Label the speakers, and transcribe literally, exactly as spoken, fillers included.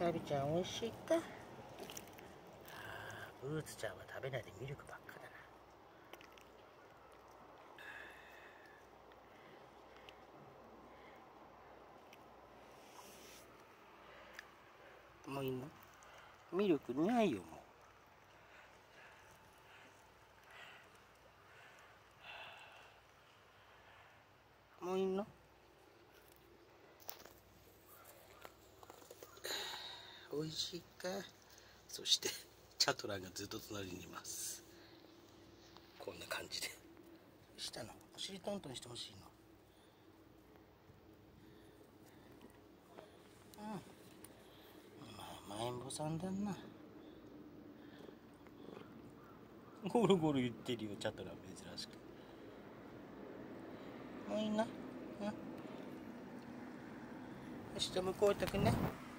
Speaker 1: サビちゃんおいしいか。はあ、ブーツちゃんは食べないでミルクばっかだな。もういいの？ミルクないよもう。もういいの？おいしいか。そしてチャトランがずっと隣にいます。こんな感じで。したの？お尻トントンしてほしいの？うん。まあ、まんぼさんだな。ゴロゴロ言ってるよ、チャトラン珍しく。もういいな。うん。よし、じゃあ向こう行ってくね。